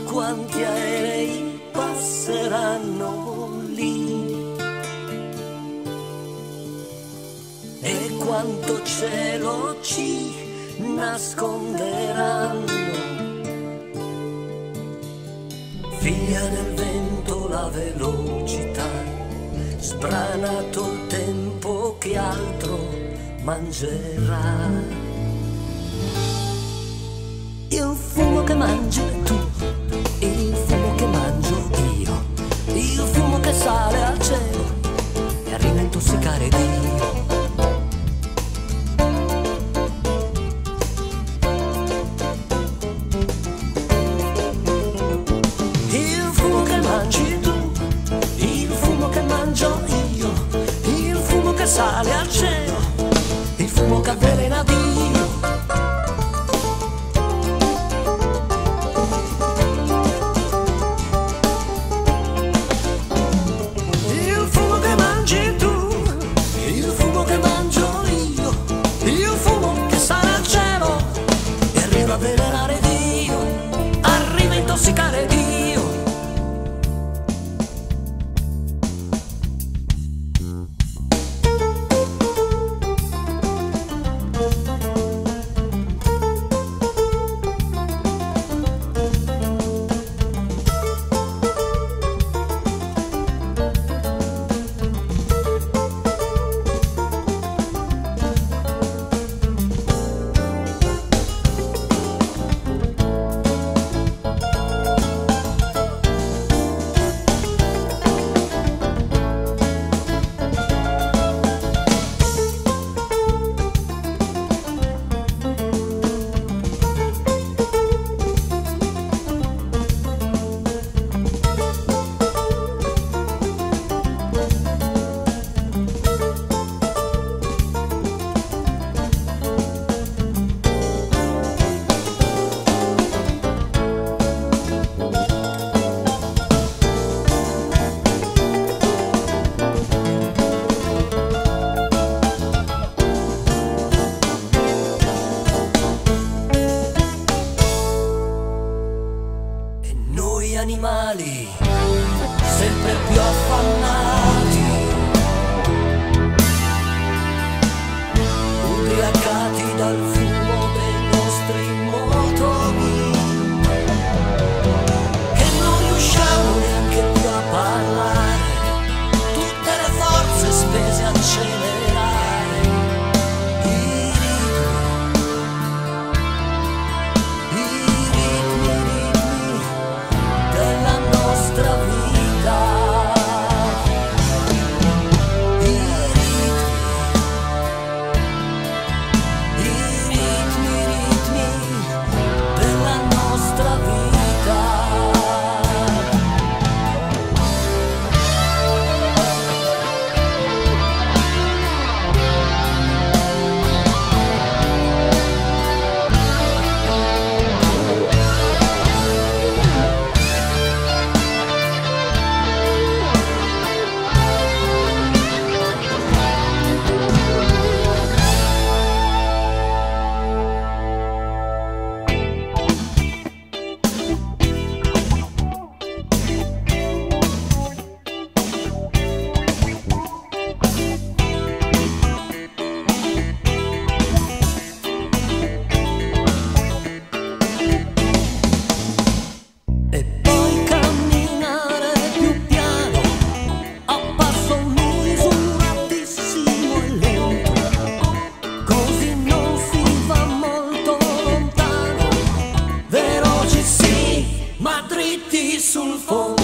quanti aerei passeranno lì e quanto cielo ci nasconderanno. Figlia del vento la velocità, sbranato il tempo che altro mangerà. Il fumo che mangi tu, il fumo che mangio io, il fumo che sale al cielo e arriva a intossicare Dio. Il fumo che mangi tu, il fumo che mangio io, il fumo che sale al cielo, il fumo che avvelena Dio. Il fumo che mangi tu, il fumo che mangio io, il fumo che sale al cielo e arriva a avvelenare Dio, arriva a intossicare Dio. Animali sempre più affannati, ubriacati dal fumo dei nostri motori, che non riusciamo neanche più a parlare, tutte le forze spese a accelerare i ritmi della nostra vita, i ritmi della nostra vita. E poi camminare più piano, a passo misuratissimo e lento, così non si va molto lontano, veloci sì, ma dritti sul fondo.